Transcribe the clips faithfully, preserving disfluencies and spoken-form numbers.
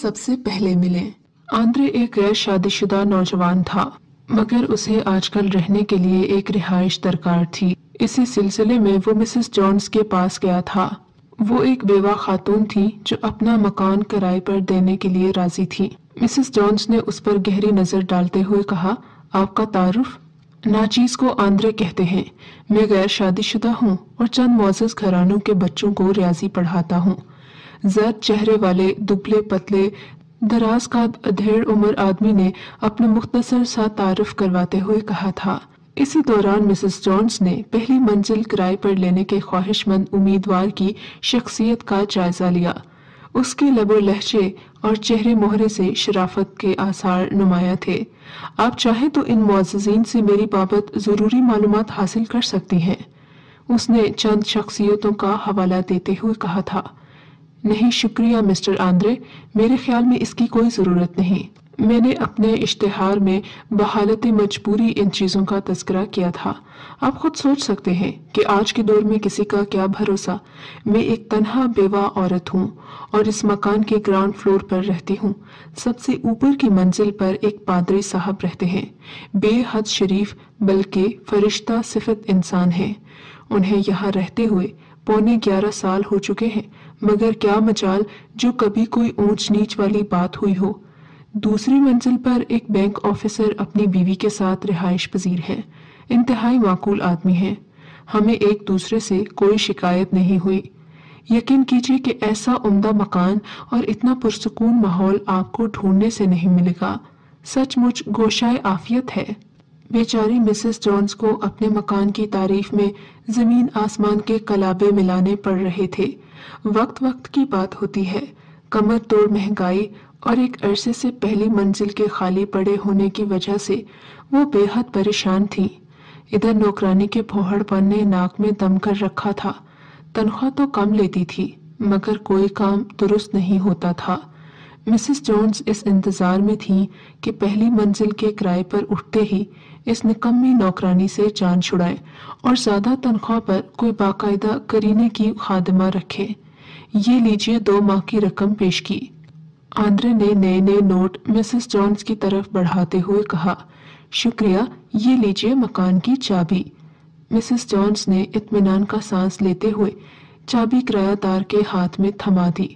سب سے پہلے ملیں۔ آندرے ایک غیر شادی شدہ نوجوان تھا، مگر اسے آج کل رہنے کے لیے ایک رہائش درکار تھی۔ اسی سلسلے میں وہ مسز جونز کے پاس گیا تھا۔ وہ ایک بیوہ خاتون تھی جو اپنا مکان کرائے پر دینے کے لیے راضی تھی۔ مسز جونز نے اس پر گہری نظر ڈالتے ہوئے کہا، آپ کا تعارف؟ ناچیز کو آندرے کہتے ہیں۔ میں غیر شادی شدہ ہوں اور چند معزز گھرانوں کے بچوں کو ریاضی پڑھاتا ہوں۔ زرد چہرے والے دبلے پتلے دراز قد ادھیڑ عمر آدمی نے اپنا مختصر سا تعارف کرواتے ہوئے کہا تھا۔ اسی دوران مسز جونز نے پہلی منزل کرائے پر لینے کے خواہش مند امیدوار کی شخصیت کا جائزہ لیا۔ اس کے لب و لہجے اور چہرے مہرے سے شرافت کے آثار نمایاں تھے۔ آپ چاہیں تو ان معززین سے میری بابت ضروری معلومات حاصل کر سکتی ہیں، اس نے چند شخصیتوں کا حوالہ دیتے ہوئے کہا تھا۔ نہیں شکریہ مسٹر آندرے، میرے خیال میں اس کی کوئی ضرورت نہیں۔ میں نے اپنے اشتہار میں بحالت مجبوری ان چیزوں کا تذکرہ کیا تھا۔ آپ خود سوچ سکتے ہیں کہ آج کے دور میں کسی کا کیا بھروسہ۔ میں ایک تنہا بیوہ عورت ہوں اور اس مکان کے گراؤنڈ فلور پر رہتی ہوں۔ سب سے اوپر کی منزل پر ایک پادری صاحب رہتے ہیں، بے حد شریف بلکہ فرشتہ صفت انسان ہیں۔ انہیں یہاں رہتے ہوئے پونے گیارہ سال ہو چکے ہیں، مگر کیا مجال جو کبھی کوئی اونچ نیچ والی بات ہوئی ہو۔ دوسری منزل پر ایک بینک آفیسر اپنی بیوی کے ساتھ رہائش پذیر ہے، انتہائی معقول آدمی ہیں۔ ہمیں ایک دوسرے سے کوئی شکایت نہیں ہوئی۔ یقین کیجیے کہ ایسا عمدہ مکان اور اتنا پرسکون ماحول آپ کو ڈھونڈنے سے نہیں ملے گا۔ سچ مچ گوشائے عافیت ہے۔ بیچاری مسز جونز کو اپنے مکان کی تعریف میں زمین آسمان کے کلابے ملانے پڑ رہے تھے۔ وقت وقت کی بات ہوتی ہے، کمر توڑ مہنگائی اور ایک عرصے سے پہلی منزل کے خالی پڑے ہونے کی وجہ سے وہ بے حد پریشان تھی۔ ادھر نوکرانی کے پھوہڑ پن نے ناک میں دم کر رکھا تھا۔ تنخواہ تو کم لیتی تھی، مگر کوئی کام درست نہیں ہوتا تھا۔ مسز جونز اس انتظار میں تھی کہ پہلی منزل کے کرائے پر اٹھتے ہی اس نکمی نوکرانی سے جان چھڑائیں اور زیادہ تنخواہ پر کوئی باقاعدہ کرینے کی خادمہ رکھے۔ یہ لیجئے دو ماہ کی رقم پیش کی۔ آندرے نے نئے نئے نوٹ مسز جونز کی طرف بڑھاتے ہوئے کہا، شکریہ، یہ لیجئے مکان کی چابی۔ مسز جونز نے اطمینان کا سانس لیتے ہوئے چابی کرایہ دار کے ہاتھ میں تھما دی۔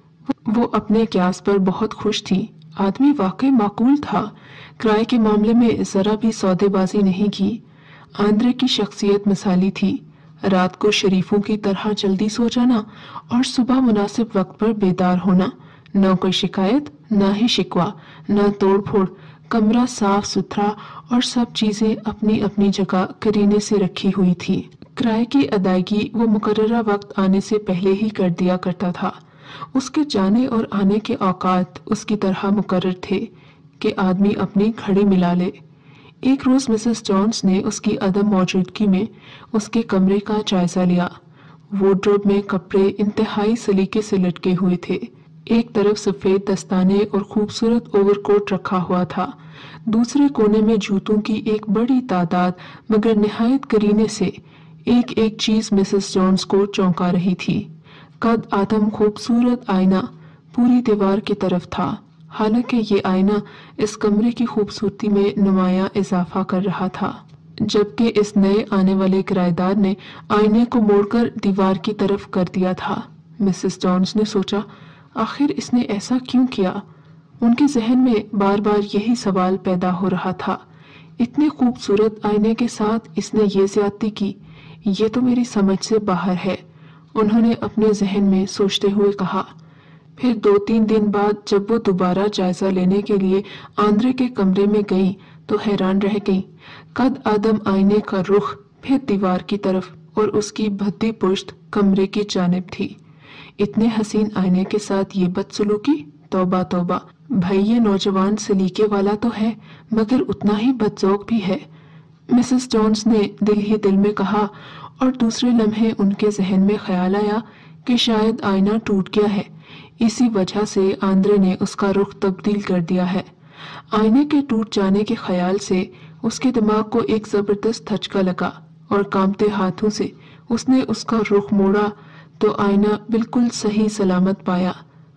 وہ اپنے قیاس پر بہت خوش تھی۔ آدمی واقعی معقول تھا، کرائے کے معاملے میں ذرا بھی سودے بازی نہیں کی۔ آندرے کی شخصیت مثالی تھی، رات کو شریفوں کی طرح جلدی سو جانا اور صبح مناسب وقت پر بیدار ہونا، نہ کوئی شکایت نہ ہی شکوہ، نہ توڑ پھوڑ، کمرہ صاف ستھرا اور سب چیزیں اپنی اپنی جگہ کرینے سے رکھی ہوئی تھی۔ کرائے کی ادائیگی وہ مقررہ وقت آنے سے پہلے ہی کر دیا کرتا تھا۔ اس کے جانے اور آنے کے اوقات اس کی طرح مقرر تھے کہ آدمی اپنی گھڑی ملا لے۔ ایک روز مسز جونز نے اس کی عدم موجودگی میں اس کے کمرے کا جائزہ لیا۔ وارڈروب میں کپڑے انتہائی سلیقے سے لٹکے ہوئے تھے۔ ایک طرف سفید دستانے اور خوبصورت اوور کوٹ رکھا ہوا تھا، دوسرے کونے میں جوتوں کی ایک بڑی تعداد، مگر نہایت کرینے سے ایک ایک چیز مسز جونز کو چونکا رہی تھی۔ قد آدم خوبصورت آئینہ پوری دیوار کی طرف تھا، حالانکہ یہ آئینہ اس کمرے کی خوبصورتی میں نمایاں اضافہ کر رہا تھا، جبکہ اس نئے آنے والے کرایہ دار نے آئینے کو موڑ کر دیوار کی طرف کر دیا تھا۔ مسز جونز نے سوچا، آخر اس نے ایسا کیوں کیا؟ ان کے ذہن میں بار بار یہی سوال پیدا ہو رہا تھا۔ اتنے خوبصورت آئینے کے ساتھ اس نے یہ زیادتی کی، یہ تو میری سمجھ سے باہر ہے، انہوں نے اپنے ذہن میں سوچتے ہوئے کہا۔ پھر دو تین دن بعد جب وہ دوبارہ جائزہ لینے کے لیے آندرے کے کمرے میں گئیں تو حیران رہ گئیں۔ قد آدم آئینے کا رخ پھر دیوار کی طرف اور اس کی بھدی پشت کمرے کی جانب تھی۔ اتنے حسین آئینے کے ساتھ یہ بدسلوکی، توبہ توبہ، بھائی یہ نوجوان سلیقے والا تو ہے مگر اتنا ہی بدذوق بھی ہے، مسز جونز نے دل ہی دل میں کہا، اور دوسرے لمحے ان کے ذہن میں خیال آیا کہ شاید آئینہ ٹوٹ گیا ہے، اسی وجہ سے آندرے نے اس کا رخ تبدیل کر دیا ہے۔ آئینے کے ٹوٹ جانے کے خیال سے اس کے دماغ کو ایک زبردست دھچکا لگا اور کانپتے ہاتھوں سے اس نے اس کا رخ موڑا تو آئینہ بالکل صحیح سلامت پایا۔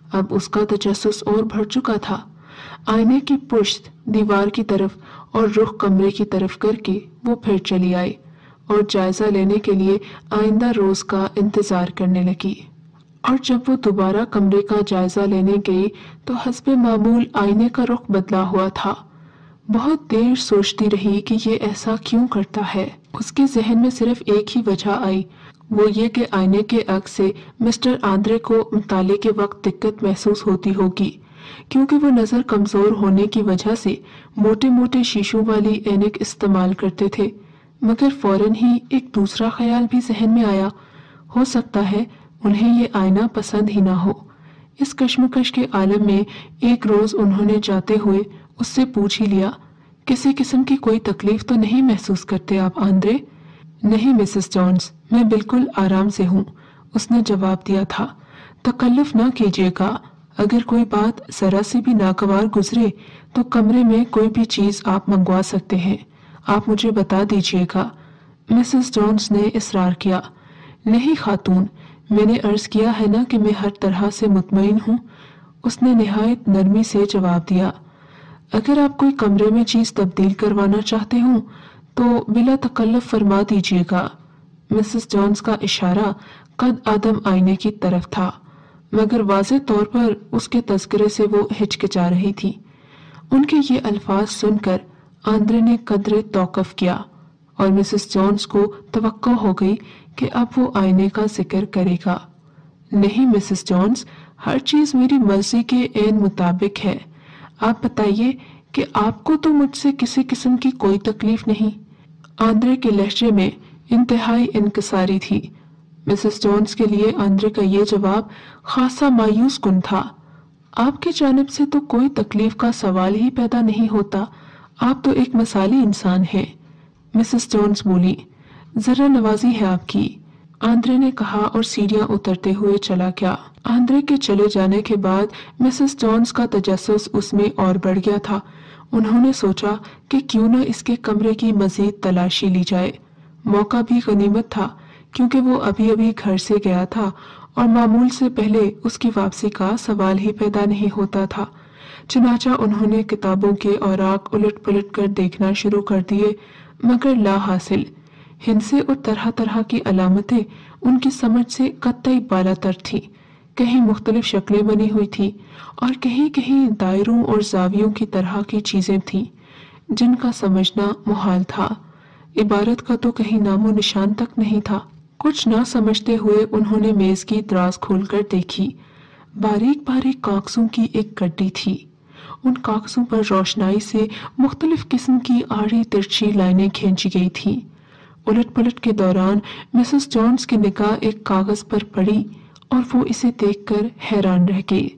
अब उसका तजस्सुस और बढ़ चुका था। आईने की पुश्त दीवार की तरफ और रुख कमरे की तरफ करके वो फिर चली आई और जायजा लेने के लिए आइंदा रोज का इंतजार करने लगी। और जब वो दोबारा कमरे का जायजा लेने गई तो हस्बे मामूल आईने का रुख बदला हुआ था। बहुत देर सोचती रही कि ये ऐसा क्यों करता है। उसके जहन में सिर्फ एक ही वजह आई, वो ये कि आईने के अक्स से मिस्टर आंद्रे को मुताले के वक्त दिक्कत महसूस होती होगी, क्योंकि वो नज़र कमज़ोर होने की वजह से मोटे मोटे शीशों वाली ऐनक इस्तेमाल करते थे। मगर फौरन ही एक दूसरा ख्याल भी जहन में आया, हो सकता है उन्हें ये आईना पसंद ही ना हो। इस कश्मकश के आलम में एक रोज़ उन्होंने जाते हुए उससे पूछ ही लिया, किसी किस्म की कोई तकलीफ तो नहीं महसूस करते आप आंद्रे? नहीं मिसेस जॉन्स, मैं बिल्कुल आराम से हूँ, उसने जवाब दिया था। तकल्लुफ ना कीजिएगा, अगर कोई बात जरा सी भी नागवार गुजरे तो कमरे में कोई भी चीज आप मंगवा सकते हैं, आप मुझे बता दीजिएगा। मिसेस जॉन्स ने इसरार किया। नहीं खातून, मैंने अर्ज किया है ना कि मैं हर तरह से मुतमईन हूँ, उसने निहायत नरमी से जवाब दिया। अगर आप कोई कमरे में चीज तब्दील करवाना चाहते हो तो बिला तकल्लुफ फरमा दीजिएगा। मिसेस जॉन्स का इशारा कद आदम आईने की तरफ था, मगर वाज़े तौर पर उसके तज़किरे से वो हिचकिचा रही थी। उनके ये अल्फाज सुनकर आंद्रे ने कदरे तौक़ुफ़ किया और मिसेस जॉन्स को तवक्को हो गई कि अब वो आईने का जिक्र करेगा। नहीं मिसेस जॉन्स, हर चीज़ मेरी मर्जी के ऐन मुताबिक है। आप बताइए कि आपको तो मुझसे किसी किस्म की कोई तकलीफ नहीं। आंद्रे के लहजे में इंतहाई इनकिसारी थी। मिसेस जॉन्स के लिए आंद्रे का ये जवाब खासा मायूस कुन था। आपकी जानिब से तो कोई तकलीफ का सवाल ही पैदा नहीं होता, आप तो एक मिसाली इंसान हैं। मिसेस जॉन्स बोली, जरा नवाजी है आपकी, आंद्रे ने कहा और सीढ़ियां उतरते हुए चला गया। आंद्रे के चले जाने के बाद मिसेस जॉन्स का तजस्सुस उसमें और बढ़ गया था। उन्होंने सोचा कि क्यों न इसके कमरे की मजीद तलाशी ली जाए। मौका भी गनीमत था, क्योंकि वो अभी अभी घर से गया था और मामूल से पहले उसकी वापसी का सवाल ही पैदा नहीं होता था। चुनाचा उन्होंने किताबों के औराक उलट पुलट कर देखना शुरू कर दिए, मगर ला हासिल। हिंसे और तरह तरह की अलामतें उनकी समझ से कतई बालातर थी। कहीं मुख्तलिफ शक्लें बनी हुई थी और कहीं कहीं दायरों और जावियों की तरह की चीजें थीं जिनका समझना मुहाल था। इबारत का तो कहीं नामो निशान तक नहीं था। कुछ ना समझते हुए उन्होंने मेज की दराज खोलकर देखी। बारीक बारीक कागजों की एक गड्डी थी। उन कागजों पर रोशनाई से मुख्तलिफ किस्म की आड़ी तिरछी लाइनें खींची गई थी। उलट पलट के दौरान मिसेस जॉन्स की निगाह एक कागज पर पड़ी और वो इसे देखकर हैरान रह गई।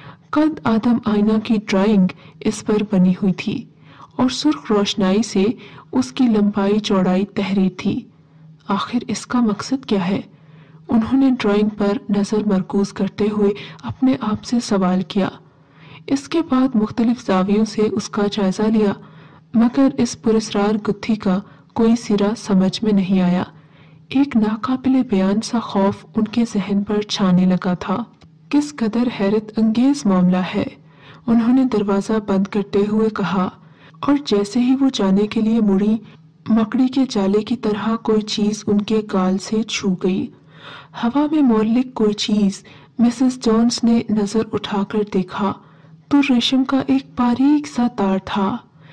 कद आदम आईना की ड्राइंग इस पर बनी हुई थी और सुर्ख रोशनाई से उसकी लंबाई चौड़ाई तहरीर थी। आखिर इसका मकसद क्या है? उन्होंने ड्राइंग पर नजर मरकूज करते हुए अपने आप से सवाल किया। इसके बाद मुख्तलिफ जावियों से उसका जायजा लिया, मगर इस पुरस्रार गुत्थी का कोई सिरा समझ में नहीं आया। एक नाकाबिले बयान सा खौफ उनके जहन पर छाने लगा था। किस कदर हैरत अंगेज मामला है, उन्होंने दरवाजा बंद करते हुए कहा, और जैसे ही वो जाने के लिए मुड़ी, मकड़ी के जाले की तरह कोई चीज उनके गाल से छू गई। हवा में मौलिक कोई चीज। मिसेस जॉन्स ने नजर उठाकर देखा तो रेशम का एक बारीक सा तार था।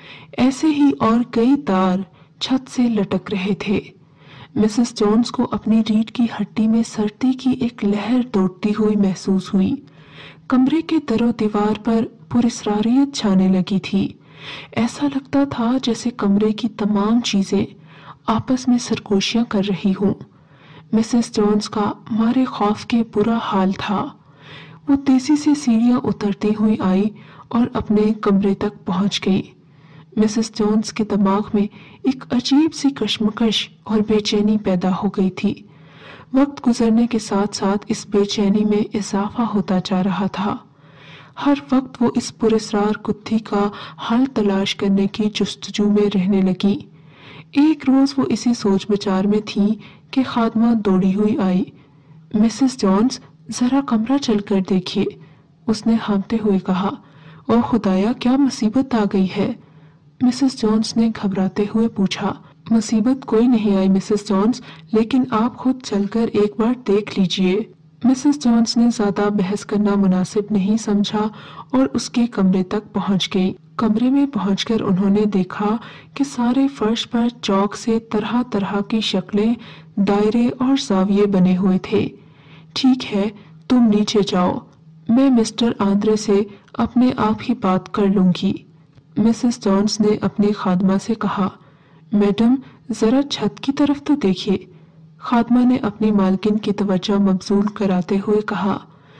ऐसे ही और कई तार छत से लटक रहे थे। मिसेस जॉन्स को अपनी रीढ़ की हड्डी में सर्दी की एक लहर दौड़ती हुई महसूस हुई। कमरे के दरो दीवार पर पुरस्रारियत छाने लगी थी। ऐसा लगता था जैसे कमरे की तमाम चीजें आपस में सरगोशियां कर रही हों। मिसेस जॉन्स का मारे खौफ के बुरा हाल था। वो तेजी से सीढ़ियां उतरती हुई आई और अपने कमरे तक पहुंच गई। मिसेस जॉन्स के दिमाग में एक अजीब सी कश्मकश और बेचैनी पैदा हो गई थी। वक्त गुजरने के साथ साथ इस बेचैनी में इजाफा होता जा रहा था। हर वक्त वो इस पुरस्रार गुत्थी का हल तलाश करने की जुस्तजू में रहने लगी। एक रोज वो इसी सोच विचार में थी कि खादमा दौड़ी हुई आई। मिसेस जॉन्स, जरा कमरा चलकर देखिए, اس نے ہانپتے ہوئے کہا۔ او خدایا، کیا مصیبت آ گئی ہے؟ مسز جونز نے گھبراتے ہوئے پوچھا۔ مصیبت کوئی نہیں آئی مسز جونز، لیکن آپ خود چل کر ایک بار دیکھ لیجئے۔ مسز جونز نے زیادہ بحث کرنا مناسب نہیں سمجھا اور اس کے کمرے تک پہنچ گئی۔ کمرے میں پہنچ کر انہوں نے دیکھا کہ سارے فرش پر چاک سے طرح طرح کی شکلیں، دائرے اور زاویے بنے ہوئے تھے۔ ٹھیک ہے، تم نیچے جاؤ، میں مسٹر آندرے سے اپنے آپ ہی بات کر لوں گی۔ مسز جونز نے اپنی خادمہ سے کہا۔ میڈم، ذرا چھت کی طرف تو دیکھیے۔ خادمہ نے اپنی مالکن کی توجہ مبذول کراتے ہوئے کہا۔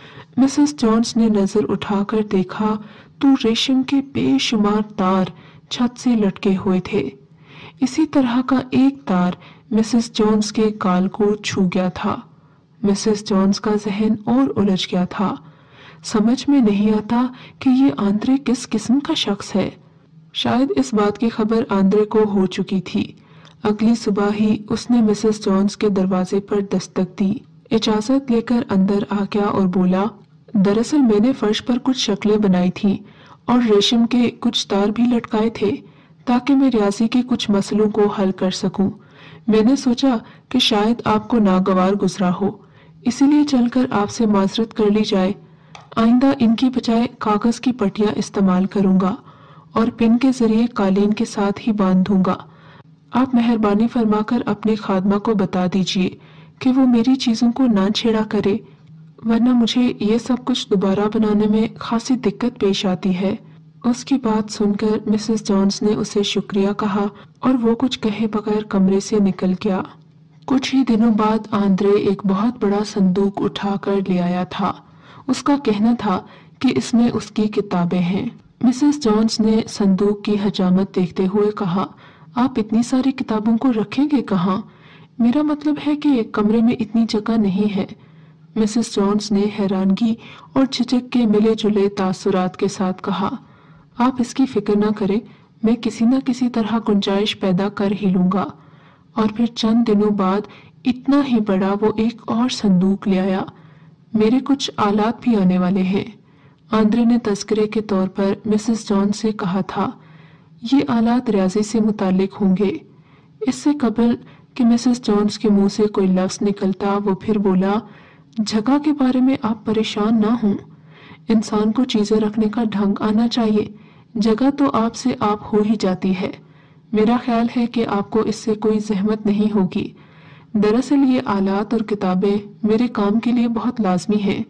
مسز جونز نے نظر اٹھا کر دیکھا تو ریشم کے بے شمار تار چھت سے لٹکے ہوئے تھے۔ اسی طرح کا ایک تار مسز جونز کے گال کو چھو گیا تھا۔ مسز جونز کا ذہن اور الجھ گیا تھا۔ سمجھ میں نہیں آتا کہ یہ آندرے کس قسم کا شخص ہے۔ شاید اس بات کی خبر آندرے کو ہو چکی تھی۔ اگلی صبح ہی اس نے مسز جونز کے دروازے پر دستک دی۔ اجازت لے کر اندر آ گیا اور بولا، دراصل میں نے فرش پر کچھ شکلیں بنائی تھیں اور ریشم کے کچھ تار بھی لٹکائے تھے تاکہ میں ریاضی کے کچھ مسئلوں کو حل کر سکوں۔ میں نے سوچا کہ شاید آپ کو ناگوار گزرا ہو، اسی لیے چل کر آپ سے معذرت کر لی جائے۔ آئندہ ان کی بجائے کاغذ کی پٹیاں استعمال کروں گا اور پن کے ذریعے قالین کے ساتھ ہی باندھ دوں گا۔ آپ مہربانی فرما کر اپنی خادمہ کو بتا دیجئے کہ وہ میری چیزوں کو نہ چھیڑا کرے، ورنہ مجھے یہ سب کچھ دوبارہ بنانے میں خاصی دقت پیش آتی ہے۔ اس کی بات سن کر مسز جونز نے اسے شکریہ کہا اور وہ کچھ کہے بغیر کمرے سے نکل گیا۔ کچھ ہی دنوں بعد آندرے ایک بہت بڑا صندوق اٹھا کر لے آیا تھا۔ اس کا کہنا تھا کہ اس میں اس کی کتابیں ہیں۔ مسز جونز نے صندوق کی حجامت دیکھتے ہوئے کہا، آپ اتنی ساری کتابوں کو رکھیں گے کہاں؟ میرا مطلب ہے کہ کمرے میں اتنی جگہ نہیں ہے۔ مسز جونز نے حیرانگی اور جھجک کے ملے جلے تاثرات کے ساتھ کہا، آپ اس کی فکر نہ کریں، میں کسی نہ کسی طرح گنجائش پیدا کر ہی لوں گا۔ اور پھر چند دنوں بعد اتنا ہی بڑا وہ ایک اور صندوق لے آیا۔ میرے کچھ آلات بھی آنے والے ہیں۔ آندرے نے تذکرے کے طور پر مسز جونز سے کہا تھا، یہ آلات ریاضی سے متعلق ہوں گے۔ اس سے قبل کہ مسز جونز کے منہ سے کوئی لفظ نکلتا وہ پھر بولا، جگہ کے بارے میں آپ پریشان نہ ہوں، انسان کو چیزیں رکھنے کا ڈھنگ آنا چاہیے، جگہ تو آپ سے آپ ہو ہی جاتی ہے۔ میرا خیال ہے کہ آپ کو اس سے کوئی زحمت نہیں ہوگی۔ دراصل یہ آلات اور کتابیں میرے کام کے لیے بہت لازمی ہیں۔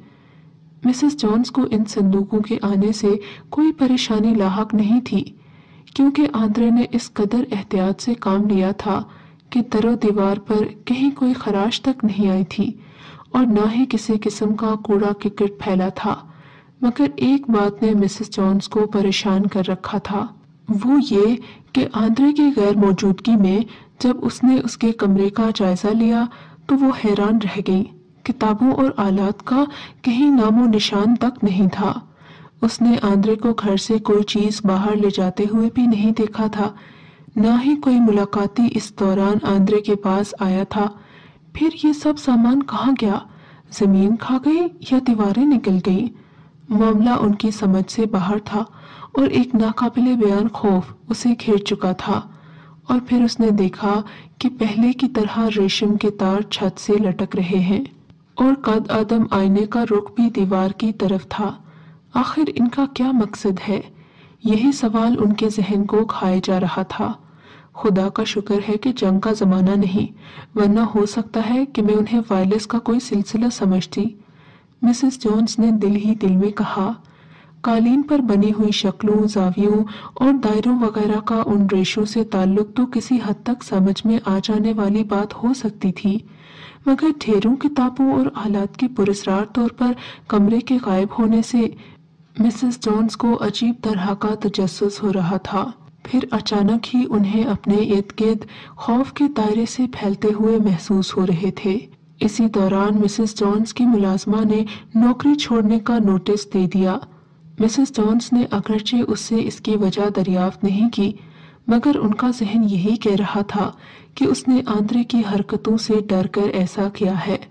مسز جونز کو ان صندوقوں کے آنے سے کوئی پریشانی لاحق نہیں تھی، کیونکہ آندرے نے اس قدر احتیاط سے کام لیا تھا کہ در و دیوار پر کہیں کوئی خراش تک نہیں آئی تھی اور نہ ہی کسی قسم کا کوڑا کرکٹ پھیلا تھا۔ مگر ایک بات نے مسز جونز کو پریشان کر رکھا تھا، وہ یہ کہ آندرے کی غیر موجودگی میں جب اس نے اس کے کمرے کا جائزہ لیا تو وہ حیران رہ گئی۔ کتابوں اور آلات کا کہیں نام و نشان تک نہیں تھا۔ اس نے آندرے کو گھر سے کوئی چیز باہر لے جاتے ہوئے بھی نہیں دیکھا تھا، نہ ہی کوئی ملاقاتی اس دوران آندرے کے پاس آیا تھا۔ پھر یہ سب سامان کہاں گیا؟ زمین کھا گئی یا دیواریں نکل گئی؟ معاملہ ان کی سمجھ سے باہر تھا اور ایک ناقابل بیان خوف اسے گھیر چکا تھا۔ اور پھر اس نے دیکھا کہ پہلے کی طرح ریشم کے تار چھت سے لٹک رہے ہیں اور قد آدم آئینے کا رخ بھی دیوار کی طرف تھا۔ آخر ان کا کیا مقصد ہے؟ یہی سوال ان کے ذہن کو کھائے جا رہا تھا۔ خدا کا شکر ہے کہ جنگ کا زمانہ نہیں، ورنہ ہو سکتا ہے کہ میں انہیں وائرس کا کوئی سلسلہ سمجھتی۔ مسز جونز نے دل ہی دل میں کہا، قالین پر بنی ہوئی شکلوں، زاویوں اور دائروں وغیرہ کا ان ریشوں سے تعلق تو کسی حد تک سمجھ میں آ جانے والی بات ہو سکتی تھی، مگر ڈھیروں کتابوں اور آلات کے پراسرار طور پر کمرے کے غائب ہونے سے مسز جونز کو عجیب طرح کا تجسس ہو رہا تھا۔ پھر اچانک ہی انہیں اپنے ارد گرد خوف کے دائرے سے پھیلتے ہوئے محسوس ہو رہے تھے۔ اسی دوران مسز جونز کی ملازمہ نے نوکری چھوڑنے کا نوٹس دے دیا۔ مسز جونز نے اگرچہ اس سے اس کی وجہ دریافت نہیں کی، مگر ان کا ذہن یہی کہہ رہا تھا کہ اس نے آندرے کی حرکتوں سے ڈر کر ایسا کیا ہے۔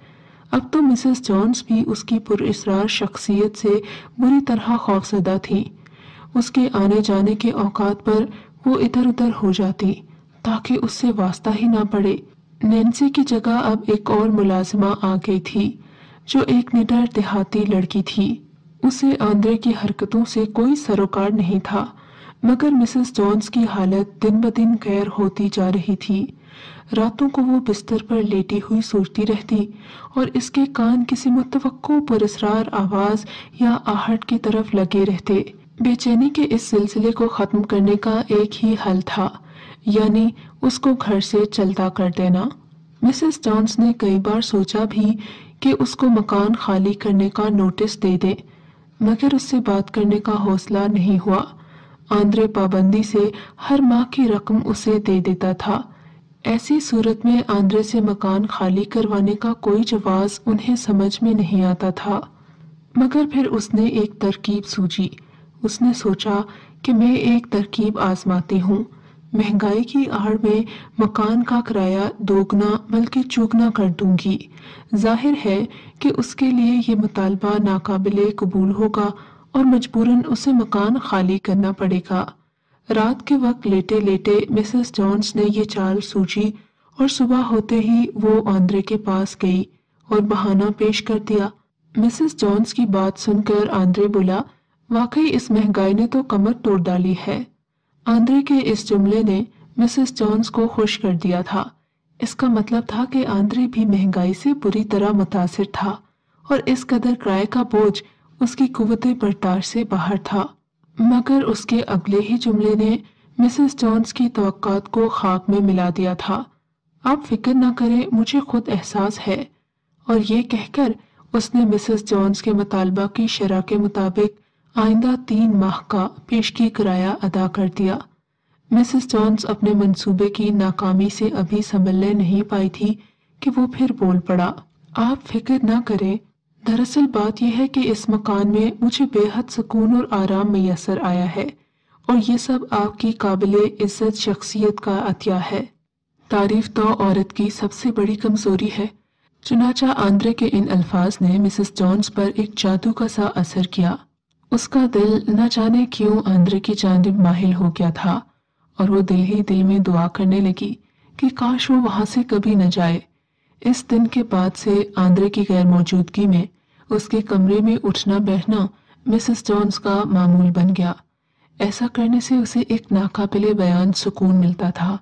अब तो मिसेस जॉन्स भी उसकी पुरअसरार शख्सियत से बुरी तरह खौफजदा थी। उसके आने जाने के औकात पर वो इधर उधर हो जाती ताकि उससे वास्ता ही ना पड़े। नैन्सी की जगह अब एक और मुलाजिमा आ गई थी जो एक निडर देहाती लड़की थी। उसे आंद्रे की हरकतों से कोई सरोकार नहीं था, मगर मिसेस जॉन्स की हालत दिन ब दिन गैर होती जा रही थी। रातों को वो बिस्तर पर लेटी हुई सोचती रहती और इसके कान किसी मुतवक्को पुरअसरार आवाज या आहट की तरफ लगे रहते। बेचैनी के इस सिलसिले को खत्म करने का एक ही हल था, यानी उसको घर से चलता कर देना। मिसेस जॉन्स ने कई बार सोचा भी कि उसको मकान खाली करने का नोटिस दे दे, मगर उससे बात करने का हौसला नहीं हुआ। आंद्रे पाबंदी से हर माह की रकम उसे दे देता था। ऐसी सूरत में आंद्रे से मकान खाली करवाने का कोई जवाज उन्हें समझ में नहीं आता था। मगर फिर उसने एक तरकीब सूझी। उसने सोचा कि मैं एक तरकीब आजमाती हूँ। महंगाई की आड़ में मकान का किराया दोगुना बल्कि चौगुना कर दूंगी। जाहिर है कि उसके लिए ये मुतालबा नाकाबिले कबूल होगा और मजबूरन उसे मकान खाली करना पड़ेगा। रात के वक्त लेटे लेटे मिसेस जॉन्स ने ये चाल सूझी और सुबह होते ही वो आंद्रे के पास गई और बहाना पेश कर दिया। मिसेस जॉन्स की बात सुनकर आंद्रे बोला, वाकई इस महंगाई ने तो कमर तोड़ डाली है। आंद्रे के इस जुमले ने मिसेस जॉन्स को खुश कर दिया था। इसका मतलब था कि आंद्रे भी महंगाई से बुरी तरह मुतासिर था और इस कदर किराए का बोझ उसकी कुव्वते बर्दाश्त से बाहर था। मगर उसके अगले ही जुमले ने मिसेस जॉन्स की तवक्कात को खाक में मिला दिया था। आप फिक्र न करें, मुझे खुद एहसास है। और ये कहकर उसने मिसेस जॉन्स के मुतालबा की शरह के मुताबिक आइंदा तीन माह का पेशगी किराया अदा कर दिया। मिसेस जॉन्स अपने मंसूबे की नाकामी से अभी संभलने नहीं पाई थी कि वो फिर बोल पड़ा, आप फिक्र ना करें, दरअसल बात यह है कि इस मकान में मुझे बेहद सुकून और आराम मैसर आया है और ये सब आपकी काबिले इज्जत शख्सियत का अतिया है। तारीफ तो औरत की सबसे बड़ी कमजोरी है। चुनाचा आंद्रे के इन अल्फाज ने मिसेस जॉन्स पर एक जादू का सा असर किया। उसका दिल न जाने क्यों आंद्रे की जानिब माहिल हो गया था और वो दिल ही दिल में दुआ करने लगी कि काश वो वहां से कभी न जाए। इस दिन के बाद से आंद्रे की गैर मौजूदगी में उसके कमरे में उठना बैठना मिसेस जॉन्स का मामूल बन गया। ऐसा करने से उसे एक नाकाबिले बयान सुकून मिलता था।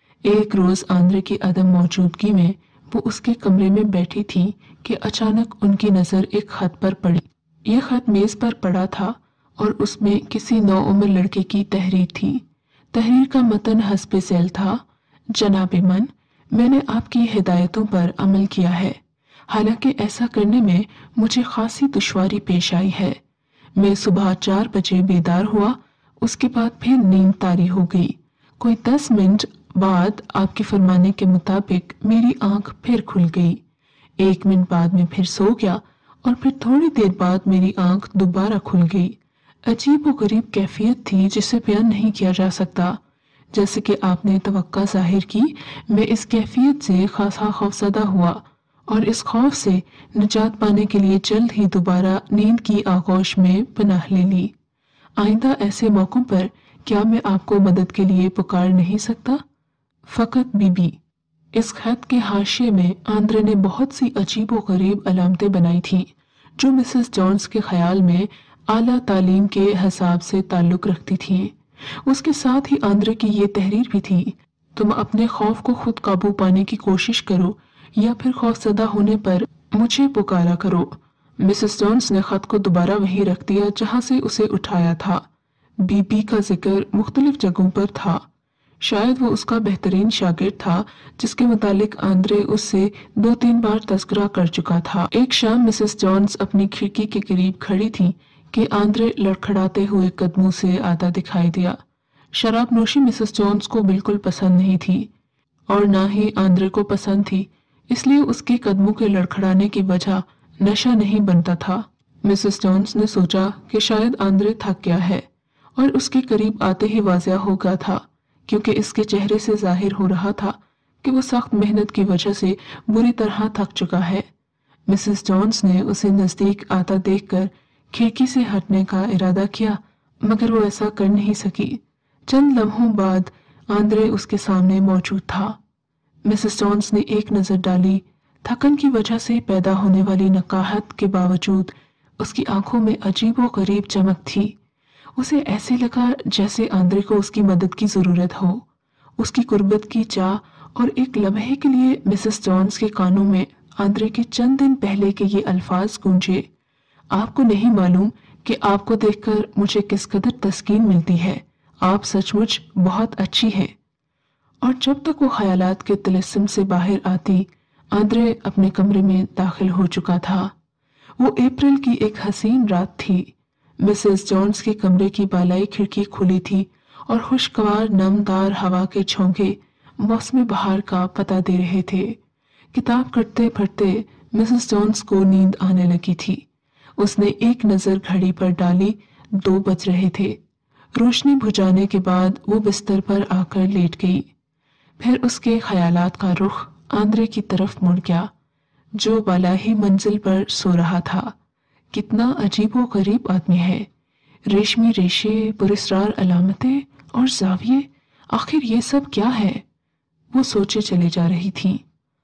एक रोज आंद्रे की अदम मौजूदगी में वो उसके कमरे में बैठी थी कि अचानक उनकी नजर एक खत पर पड़ी। यह खत मेज पर पड़ा था और उसमें किसी नौउम्र लड़के की तहरीर थी। तहरीर का मतन हस्बे ज़ैल था, जनाबे मन, मैंने आपकी हिदायतों पर अमल किया है, हालांकि ऐसा करने में मुझे खासी दुश्वारी पेश आई है। मैं सुबह चार बजे बेदार हुआ, उसके बाद फिर नींद तारी हो गई। कोई दस मिनट बाद आपके फरमाने के मुताबिक मेरी आंख फिर खुल गई। एक मिनट बाद में फिर सो गया और फिर थोड़ी देर बाद मेरी आंख दोबारा खुल गई। अजीब व गरीब कैफियत थी जिसे बयान नहीं किया जा सकता। जैसे कि आपने तवक्का जाहिर की, मैं इस कैफियत से खासा खौफजदा हुआ और इस खौफ से निजात पाने के लिए जल्द ही दोबारा नींद की आगोश में पनाह ले ली। आइंदा ऐसे मौकों पर क्या मैं आपको मदद के लिए पुकार नहीं सकता? फकत बीबी। इस खत के हाशिए में आंद्रे ने बहुत सी अजीब व गरीब अलामतें बनाई थीं जो मिसेस जॉन्स के ख्याल में आला तालीम के हिसाब से ताल्लुक रखती थीं। उसके साथ ही आंद्रे की ये तहरीर भी थी, तुम अपने खौफ को खुद काबू पाने की कोशिश करो या फिर खौफजदा होने पर मुझे पुकारा करो। मिसेस जॉन्स ने खत को दोबारा वहीं रख दिया जहां से उसे उठाया था। बीबी का जिक्र मुख्तलिफ जगहों पर था। शायद वो उसका बेहतरीन शागिर्द था जिसके मुतालिक आंद्रे उससे दो तीन बार तस्करा कर चुका था। एक शाम मिसेस जॉन्स अपनी खिड़की के करीब खड़ी थी कि आंद्रे लड़खड़ाते हुए कदमों से आता दिखाई दिया। शराब नोशी मिसेस जॉन्स को बिल्कुल पसंद नहीं थी और ना ही आंद्रे को पसंद थी, इसलिए उसके कदमों के लड़खड़ाने की वजह नशा नहीं बनता था। मिसेस जॉन्स ने सोचा कि शायद आंद्रे थक गया है और उसके करीब आते ही वाज़िया हो गया था, क्योंकि इसके चेहरे से जाहिर हो रहा था कि वो सख्त मेहनत की वजह से बुरी तरह थक चुका है। मिसेस जॉन्स ने उसे नजदीक आता देखकर खिड़की से हटने का इरादा किया, मगर वो ऐसा कर नहीं सकी। चंद लम्हों बाद आंद्रे उसके सामने मौजूद था। मिसेस जॉन्स ने एक नजर डाली। थकन की वजह से पैदा होने वाली नकाहत के बावजूद उसकी आंखों में अजीबोगरीब चमक थी। उसे ऐसे लगा जैसे आंद्रे को उसकी मदद की जरूरत हो। उसकी कुर्बत की चाह और एक लम्हे के लिए मिसेस जॉन्स के कानों में आंद्रे के चंद दिन पहले के ये अल्फाज गूंजे, आपको नहीं मालूम कि आपको देखकर मुझे किस कदर तस्कीन मिलती है। आप सचमुच बहुत अच्छी हैं। और जब तक वो ख्यालात के तिलिस्म से बाहर आती, आंद्रे अपने कमरे में दाखिल हो चुका था। वो अप्रैल की एक हसीन रात थी। मिसेस जॉन्स के कमरे की बालाई खिड़की खुली थी और खुशगवार नमदार हवा के झोंके मौसमी बहार का पता दे रहे थे। किताब पढ़ते पढ़ते मिसेस जॉन्स को नींद आने लगी थी। उसने एक नजर घड़ी पर डाली, दो बज रहे थे। रोशनी बुझाने के बाद वो बिस्तर पर आकर लेट गई। फिर उसके ख्यालात का रुख आंद्रे की तरफ मुड़ गया, जो बालाही मंजिल पर सो रहा था। कितना अजीबो गरीब आदमी है। रेशमी रेशे, पुरस्रार अलामतें और जाविये, आखिर ये सब क्या है? वो सोचे चले जा रही थी।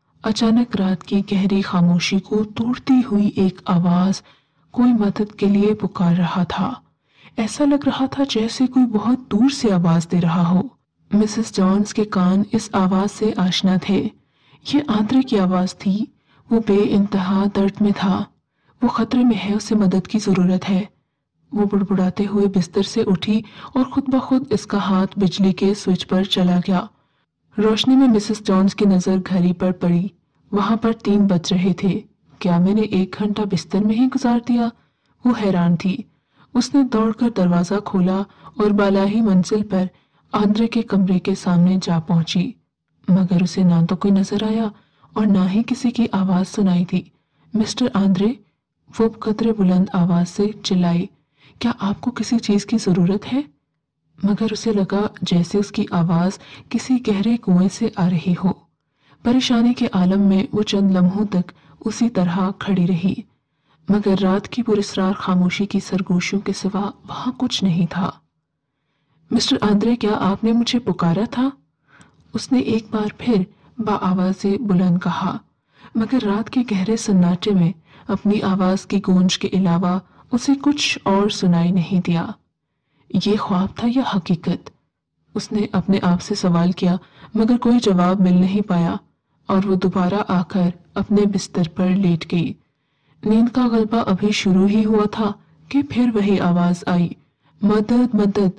अचानक रात की गहरी खामोशी को तोड़ती हुई एक आवाज कोई मदद के लिए पुकार रहा था। ऐसा लग रहा था जैसे कोई बहुत दूर से आवाज दे रहा हो। मिसेस जॉन्स के कान इस आवाज से आशना थे। ये आंद्रे की आवाज थी। वो बेइंतहा दर्द में था। वो खतरे में है, उसे मदद की जरूरत है। वो बुड़बुड़ाते हुए बिस्तर से उठी और खुद ब खुद इसका हाथ बिजली के स्विच पर चला गया। रोशनी में मिसेस जॉन्स की नजर घड़ी पर पड़ी। वहां पर तीन बज रहे थे। क्या मैंने एक घंटा बिस्तर में ही गुजार दिया? वो हैरान थी। उसने दौड़कर दरवाजा खोला और बालाही मंजिल पर आंद्रे के कमरे के सामने जा पहुंची, मगर उसे ना तो कोई नजर आया और ना ही किसी की आवाज सुनाई थी। मिस्टर आंद्रे, वो कतरे बुलंद आवाज से चिल्लाई, क्या आपको किसी चीज की जरूरत है? मगर उसे लगा जैसे उसकी आवाज किसी गहरे कुएं से आ रही हो। परेशानी के आलम में वो चंद लम्हों तक उसी तरह खड़ी रही, मगर रात की पुरस्रार खामोशी की सरगोशियों के सिवा वहां कुछ नहीं था। मिस्टर आंद्रे, क्या आपने मुझे पुकारा था? उसने एक बार फिर बाआवाज़े बुलंद कहा, मगर रात के गहरे सन्नाटे में अपनी आवाज की गूंज के अलावा उसे कुछ और सुनाई नहीं दिया। ये ख्वाब था या हकीकत? उसने अपने आप से सवाल किया, मगर कोई जवाब मिल नहीं पाया और वो दोबारा आकर अपने बिस्तर पर लेट गई। नींद का गलबा अभी शुरू ही हुआ था कि फिर वही आवाज आई, मदद मदद।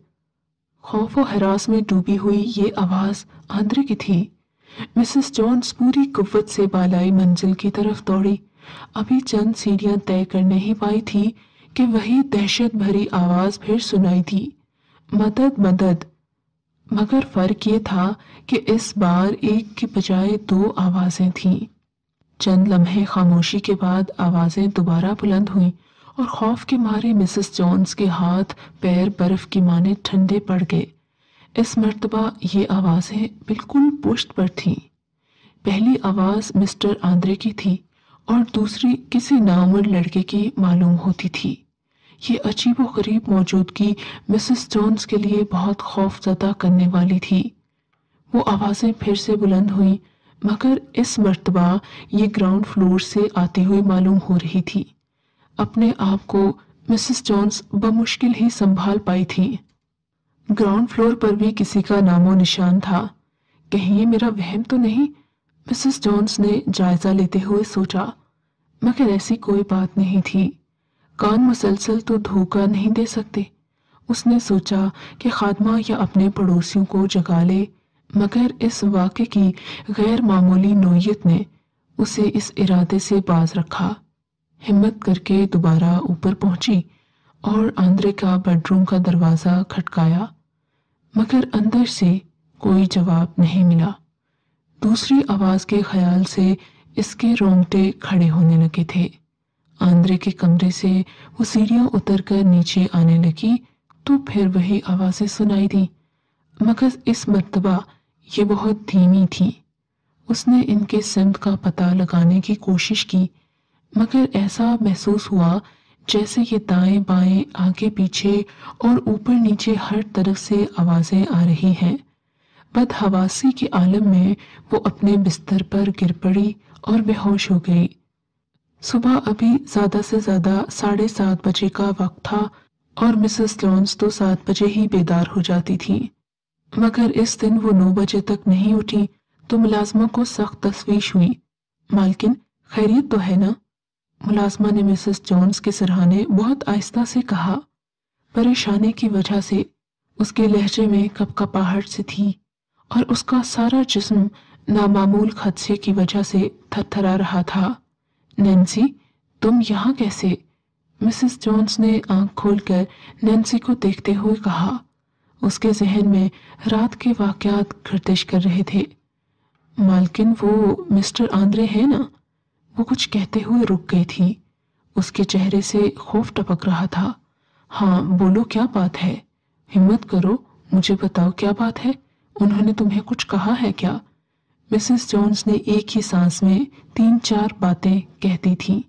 खौफ और हरास में डूबी हुई ये आवाज आंद्रे की थी। मिसेस जॉन्स पूरी कुव्वत से बालाई मंजिल की तरफ दौड़ी। अभी चंद सीढ़ियां तय करने ही पाई थी कि वही दहशत भरी आवाज फिर सुनाई थी, मदद मदद। मगर फर्क ये था कि इस बार एक के बजाय दो आवाजें थीं। चंद लम्हे खामोशी के बाद आवाजें दोबारा बुलंद हुईं और खौफ के मारे मिसेस जॉन्स के हाथ पैर बर्फ की माने ठंडे पड़ गए। इस मर्तबा ये आवाजें बिल्कुल पुश्त पर थीं। पहली आवाज मिस्टर आंद्रे की थी और दूसरी किसी नाउम्र लड़के की मालूम होती थी। ये अजीब व गरीब मौजूदगी मिसेस जॉन्स के लिए बहुत खौफजदा करने वाली थी। वो आवाजें फिर से बुलंद हुईं, मगर इस मर्तबा ये ग्राउंड फ्लोर से आती हुई मालूम हो रही थी। अपने आप को मिसेस जॉन्स बमुश्किल ही संभाल पाई थी। ग्राउंड फ्लोर पर भी किसी का नामो निशान था। कहीं ये मेरा वहम तो नहीं? मिसेस जॉन्स ने जायजा लेते हुए सोचा, मगर ऐसी कोई बात नहीं थी। कान मुसलसल तो धोखा नहीं दे सकते। उसने सोचा कि खादमा या अपने पड़ोसियों को जगा ले, मगर इस वाक़े की गैर मामूली नोयत ने उसे इस इरादे से बाज रखा। हिम्मत करके दोबारा ऊपर पहुंची और आंद्रे का बेडरूम का दरवाजा खटकाया, मगर अंदर से कोई जवाब नहीं मिला। दूसरी आवाज के ख्याल से इसके रोंगटे खड़े होने लगे थे। आंद्रे के कमरे से वो सीढ़ियां उतरकर नीचे आने लगी तो फिर वही आवाजें सुनाई दी, मगर इस मर्तबा ये बहुत धीमी थी। उसने इनके सिमत का पता लगाने की कोशिश की, मगर ऐसा महसूस हुआ जैसे ये दाएं बाएं आगे पीछे और ऊपर नीचे हर तरफ से आवाजें आ रही हैं। बदहवासी के आलम में वो अपने बिस्तर पर गिर पड़ी और बेहोश हो गई। सुबह अभी ज्यादा से ज्यादा साढ़े सात बजे का वक्त था और मिसेस जॉन्स तो सात बजे ही बेदार हो जाती थी। मगर इस दिन वो नौ बजे तक नहीं उठी तो मुलाजमा को सख्त तशवीश हुई। मालकिन, खैरियत तो है ना? मुलाजमा ने मिसेस जॉन्स के सिरहाने बहुत आहिस्ता से कहा। परेशानी की वजह से उसके लहजे में कपकपाहट सी थी और उसका सारा जिस्म नामामूल खदशे की वजह से थरथरा रहा था। नैन्सी, तुम यहाँ कैसे? मिसेस जॉन्स ने आंख खोलकर नैन्सी को देखते हुए कहा। उसके जहन में रात के वाकयात गर्दिश कर रहे थे। मालकिन, वो मिस्टर आंद्रे है ना? वो कुछ कहते हुए रुक गई थी। उसके चेहरे से खौफ टपक रहा था। हाँ, बोलो, क्या बात है? हिम्मत करो, मुझे बताओ क्या बात है। उन्होंने तुम्हें कुछ कहा है क्या? मिसेस जॉन्स ने एक ही सांस में तीन चार बातें कहती थी।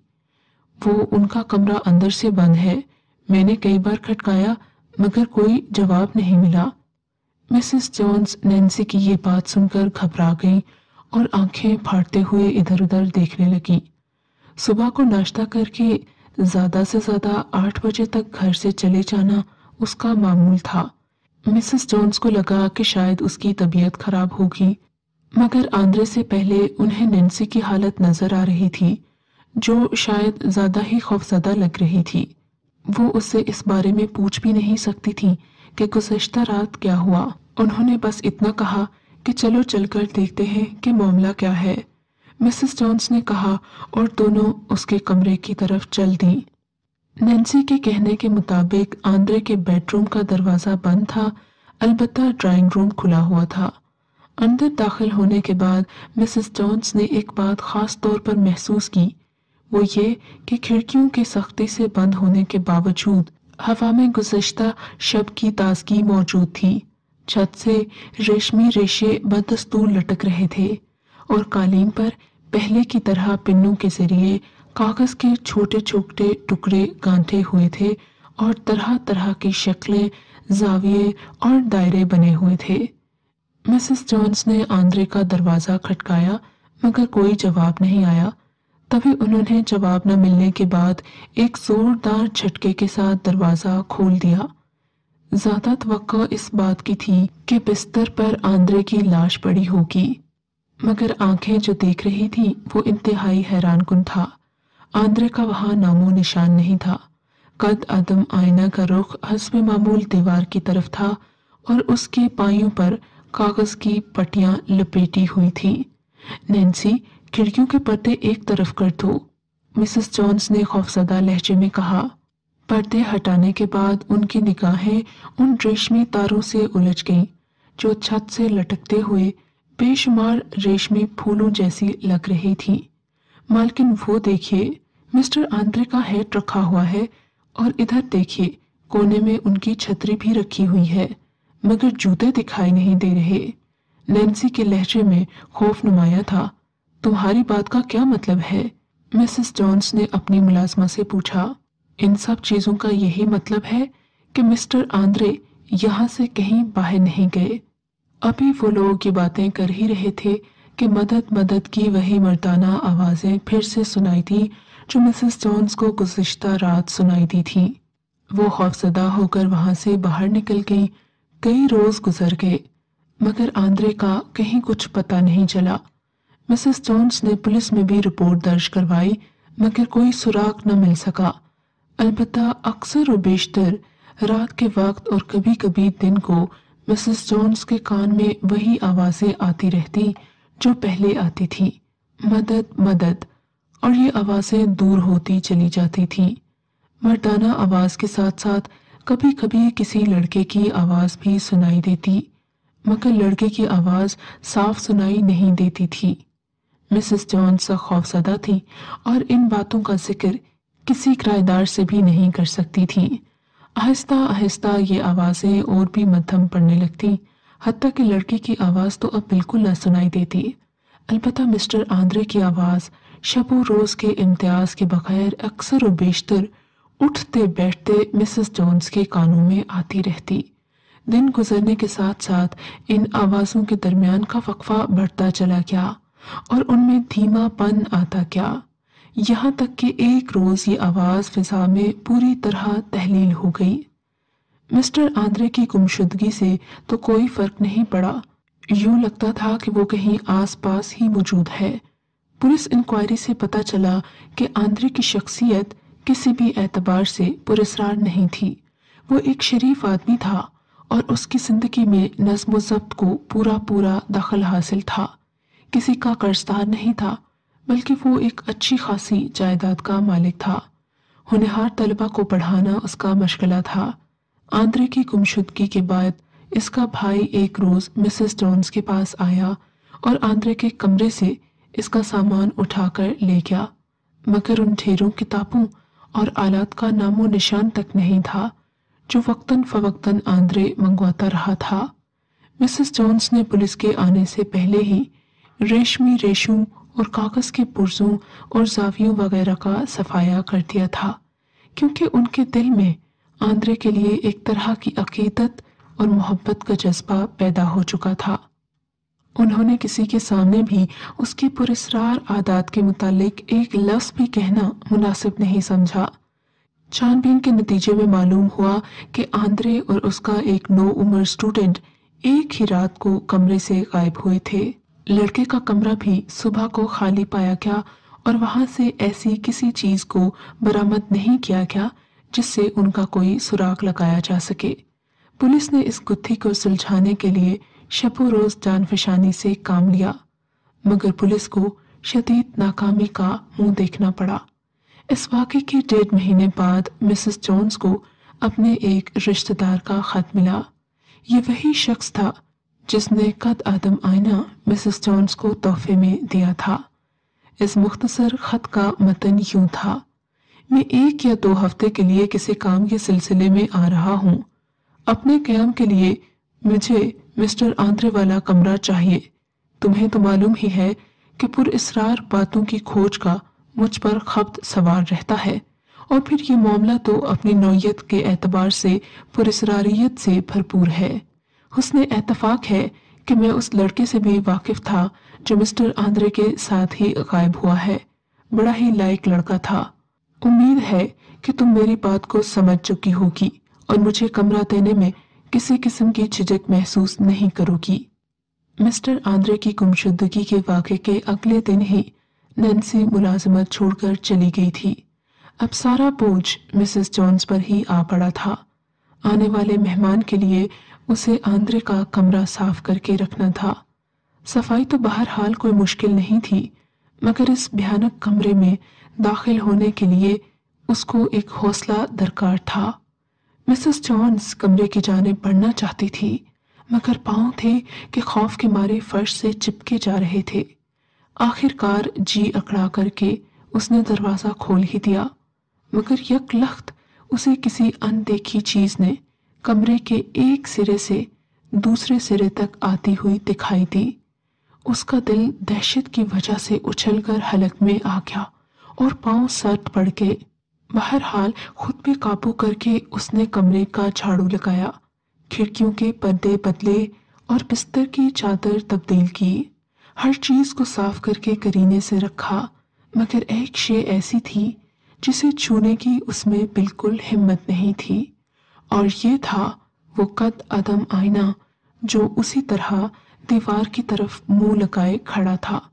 वो उनका कमरा अंदर से बंद है। मैंने कई बार खटकाया मगर कोई जवाब नहीं मिला। मिसेस जॉन्स नैन्सी की ये बात सुनकर घबरा गई और आंखें फाड़ते हुए इधर उधर देखने लगी। सुबह को नाश्ता करके ज्यादा से ज्यादा आठ बजे तक घर से चले जाना उसका मामूल था। मिसेस जॉन्स को लगा कि शायद उसकी तबीयत खराब होगी, मगर आंद्रे से पहले उन्हें नैन्सी की हालत नजर आ रही थी जो शायद ज्यादा ही खौफजदा लग रही थी। वो उससे इस बारे में पूछ भी नहीं सकती थी कि गुज़श्ता रात क्या हुआ। उन्होंने बस इतना कहा कि चलो चलकर देखते हैं कि मामला क्या है। मिसेस जॉन्स ने कहा और दोनों उसके कमरे की तरफ चल दी। नैन्सी के कहने के मुताबिक आंद्रे के बेडरूम का दरवाजा बंद था, अलबत्ता ड्राइंग रूम खुला हुआ था। अंदर दाखिल होने के बाद मिसेस जॉन्स ने एक बात खास तौर पर महसूस की, वो ये कि खिड़कियों के सख्ती से बंद होने के बावजूद हवा में गुज़श्ता शब की ताजगी मौजूद थी। छत से रेशमी रेशे बदस्तूर लटक रहे थे और कालीन पर पहले की तरह पिन्नों के जरिए कागज के छोटे छोटे टुकड़े गांठे हुए थे और तरह तरह की शक्लें, जाविये और दायरे बने हुए थे। मिसेस जॉन्स ने आंद्रे का दरवाजा खटकाया मगर कोई जवाब नहीं आया। तभी उन्होंने जवाब न मिलने के बाद एक जोरदार झटके के साथ दरवाजा खोल दिया। ज्यादा तवक्को इस बात की थी कि बिस्तर पर आंद्रे की लाश पड़ी होगी, मगर आंखें जो देख रही थी वो इंतहाई हैरानकुन था। आंद्रे का वहां नामो निशान नहीं था। कद अदम आईना का रुख हस्बे मामूल दीवार की तरफ था और उसके पायों पर कागज की पट्टियां लपेटी हुई थी। नैन्सी, खिड़कियों के पर्दे एक तरफ कर दो, मिसेस जॉन्स ने खौफजदा लहजे में कहा। पर्दे हटाने के बाद उनकी निगाहें उन रेशमी तारों से उलझ गईं जो छत से लटकते हुए बेशुमार रेशमी फूलों जैसी लग रही थी। मालकिन, वो देखिए, मिस्टर आंद्रे का हेड रखा हुआ है और इधर देखिए, कोने में उनकी छतरी भी रखी हुई है, मगर जूते दिखाई नहीं दे रहे। नैन्सी के लहजे में खौफ नुमाया था। तुम्हारी बात का क्या मतलब है? मिसेस जॉन्स ने अपनी मुलाजमा से पूछा। इन सब चीजों का यही मतलब है कि मिस्टर आंद्रे यहाँ से कहीं बाहर नहीं गए। अभी वो लोग ये बातें कर ही रहे थे कि मदद मदद की वही मर्दाना आवाजें फिर से सुनाई थी जो मिसेस जॉन्स को गुज़श्ता रात सुनाई दी थी। वो खौफजदा होकर वहां से बाहर निकल गई। कई रोज गुजर गए मगर आंद्रे का कहीं कुछ पता नहीं चला। मिसेस जॉन्स ने पुलिस में भी रिपोर्ट दर्ज करवाई मगर कोई सुराग न मिल सका। अलबत्ता अक्सर और बेशतर रात के वक्त और कभी कभी दिन को मिसेस जॉन्स के कान में वही आवाजें आती रहती जो पहले आती थी, मदद मदद, और ये आवाजें दूर होती चली जाती थी। मर्दाना आवाज के साथ साथ कभी कभी किसी लड़के की आवाज भी सुनाई देती, मगर लड़के की आवाज साफ सुनाई नहीं देती थी। मिसेस जॉन्स खौफजदा थी और इन बातों का जिक्र किसी किराएदार से भी नहीं कर सकती थी। आहिस्ता आहिस्ता ये आवाजें और भी मध्यम पड़ने लगती, हत्ता कि लड़के की आवाज तो अब बिल्कुल न सुनाई देती। अलबत्ता मिस्टर आंद्रे की आवाज शबो रोज के इम्तियाज के बगैर अक्सर और बेशतर उठते बैठते मिसेस जोन्स के कानों में आती रहती। दिन गुजरने के साथ साथ इन आवाजों के दरमियान का वक्फा बढ़ता चला गया और उनमें धीमापन आता गया, यहाँ तक कि एक रोज ये आवाज फिजा में पूरी तरह तहलील हो गई। मिस्टर आंद्रे की गुमशुदगी से तो कोई फर्क नहीं पड़ा, यूं लगता था कि वो कहीं आसपास ही मौजूद है। पुलिस इंक्वायरी से पता चला कि आंद्रे की शख्सियत किसी भी एतबार से पुरस्कार नहीं थी। वो एक शरीफ आदमी था और उसकी जिंदगी में नज़्म व ज़ब्त को पूरा पूरा दखल हासिल था। किसी का कर्जदार नहीं था, बल्कि वो एक अच्छी खासी जायदाद का मालिक था। होनहार तलबा को पढ़ाना उसका मशगला था। आंद्रे की गुमशुदगी के बाद इसका भाई एक रोज मिसेस जोन्स के पास आया और आंद्रे के कमरे से इसका सामान उठाकर ले गया, मगर उन ढेरों किताबों और आलात का नामो निशान तक नहीं था जो वक्तन फवक्तन आंद्रे मंगवाता रहा था। मिसेस जोन्स ने पुलिस के आने से पहले ही रेशमी रेशों और कागज के पुर्जों और जावियों वगैरह का सफाया कर दिया था, क्योंकि उनके दिल में आंद्रे के लिए एक तरह की अकीदत और मोहब्बत का जज्बा पैदा हो चुका था। उन्होंने किसी के सामने भी उसकी पुरस्कार आदात के मुतालिक एक लफ्ज भी कहना मुनासिब नहीं समझा। छानबीन के नतीजे में मालूम हुआ कि आंद्रे और उसका एक नो उम्र स्टूडेंट एक ही रात को कमरे से गायब हुए थे। लड़के का कमरा भी सुबह को खाली पाया गया और वहां से ऐसी किसी चीज को बरामद नहीं किया गया जिससे उनका कोई सुराग लगाया जा सके। पुलिस ने इस गुत्थी को सुलझाने के लिए शबो रोज जानफशानी से काम लिया, मगर पुलिस को शदीद नाकामी का मुंह देखना पड़ा। इस वाक़े के डेढ़ महीने बाद मिसेस जोन्स को अपने एक रिश्तेदार का खत मिला। ये वही शख्स था जिसने कद आदम आईना मिसेस जोन्स को तोहफे में दिया था। इस मुख्तसर खत का मतन यूं था: मैं एक या दो हफ्ते के लिए किसी काम के सिलसिले में आ रहा हूँ। अपने क़याम के लिए मुझे मिस्टर आंद्रे वाला कमरा चाहिए। तुम्हें तो मालूम ही है कि पुरअसरार बातों की खोज का मुझ पर खब्त सवार रहता है, और फिर ये मामला तो अपनी नौयत के एतबार से पुरअसरारियत से भरपूर है। हुस्ने एतफाक है कि मैं उस लड़के से भी वाकिफ था जो मिस्टर आंद्रे के साथ ही गायब हुआ है। बड़ा ही लायक लड़का था। उम्मीद है कि तुम मेरी बात को समझ चुकी होगी और मुझे कमरा देने में किसी किस्म की झिझक महसूस नहीं करोगी। मिस्टर आंद्रे की गुमशुदगी के वाक़े के अगले दिन ही नैन्सी मुलाजमत छोड़कर चली गई थी। अब सारा बोझ मिसेस जोन्स पर ही आ पड़ा था। आने वाले मेहमान के लिए उसे आंद्रे का कमरा साफ करके रखना था। सफाई तो बहरहाल कोई मुश्किल नहीं थी, मगर इस भयानक कमरे में दाखिल होने के लिए उसको एक हौसला दरकार था। मिसेस जोन्स कमरे की जानिब बढ़ना चाहती थी, मगर पांव थे कि खौफ के मारे फर्श से चिपके जा रहे थे। आखिरकार जी अकड़ा करके उसने दरवाजा खोल ही दिया, मगर यकलख्त उसे किसी अनदेखी चीज ने कमरे के एक सिरे से दूसरे सिरे तक आती हुई दिखाई दी। उसका दिल दहशत की वजह से उछलकर हलक में आ गया और पांव सर्द पड़ गए। बहरहाल खुद पे काबू करके उसने कमरे का झाड़ू लगाया, खिड़कियों के पर्दे बदले और बिस्तर की चादर तब्दील की। हर चीज को साफ करके करीने से रखा, मगर एक शे ऐसी थी जिसे छूने की उसमें बिल्कुल हिम्मत नहीं थी, और ये था वो कद अदम आईना जो उसी तरह दीवार की तरफ मुंह लगाए खड़ा था।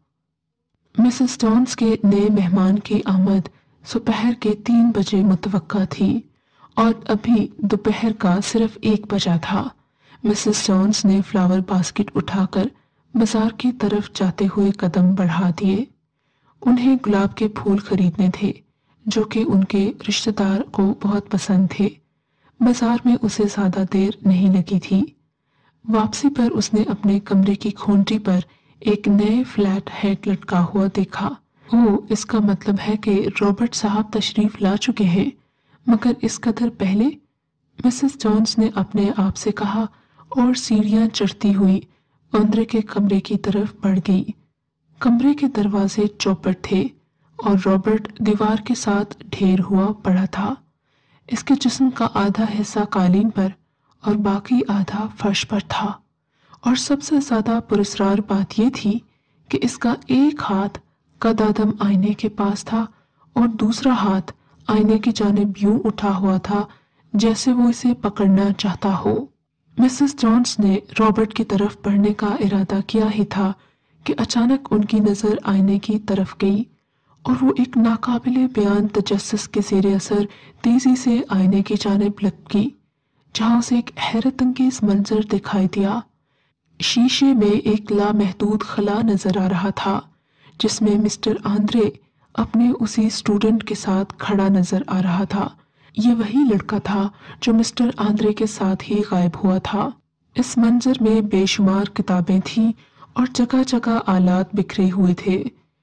मिसेस जोन्स के नए मेहमान की आमद दोपहर के तीन बजे मुतवक्का थी और अभी दोपहर का सिर्फ एक बजा था। मिसेस जोन्स ने फ्लावर बास्केट उठाकर बाजार की तरफ जाते हुए कदम बढ़ा दिए। उन्हें गुलाब के फूल खरीदने थे जो कि उनके रिश्तेदार को बहुत पसंद थे। बाजार में उसे ज्यादा देर नहीं लगी थी। वापसी पर उसने अपने कमरे की खूंटी पर एक नए फ्लैट हेड लटका हुआ देखा। ओ, इसका मतलब है कि रॉबर्ट साहब तशरीफ ला चुके हैं, मगर इस कदर पहले? मिसेस जोन्स ने अपने आप से कहा और सीढ़ियां चढ़ती हुई आंद्रे के कमरे की तरफ बढ़ गई। कमरे के दरवाजे चौपट थे और रॉबर्ट दीवार के साथ ढेर हुआ पड़ा था। इसके जिस्म का आधा हिस्सा कालीन पर और बाकी आधा फर्श पर था, और सबसे ज्यादा पुरस्कार बात यह थी कि इसका एक हाथ कदआदम आईने के पास था और दूसरा हाथ आईने की जानिब यूं उठा हुआ था जैसे वो इसे पकड़ना चाहता हो। मिसेस जॉन्स ने रॉबर्ट की तरफ बढ़ने का इरादा किया ही था कि अचानक उनकी नजर आईने की तरफ गई और वो एक नाकाबिले बयान तजस्सुस के ज़ेरे असर तेजी से आईने की जानिब लपकी, जहां उसे एक हैरत अंगेज मंजर दिखाई दिया। शीशे में एक लामहदूद खला नजर आ रहा था जिसमें मिस्टर आंद्रे अपने उसी स्टूडेंट के साथ खड़ा नजर आ रहा था। ये वही लड़का था जो मिस्टर आंद्रे के साथ ही गायब हुआ था। इस मंजर में बेशुमार किताबें थीं और जगह जगह आलात बिखरे हुए थे।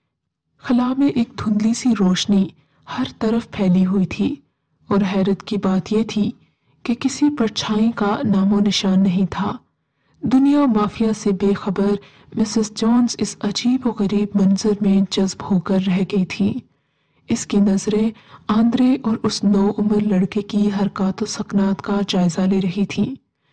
खला में एक धुंधली सी रोशनी हर तरफ फैली हुई थी, और हैरत की बात यह थी कि किसी परछाई का नामो निशान नहीं था। दुनिया माफिया से बेखबर मिसेस जॉन्स इस अजीब व गरीब मंजर में जज्ब होकर रह गई थी। इसकी नजरें आंद्रे और उस नौ उम्र लड़के की हरकत व सकनात का जायजा ले रही थी।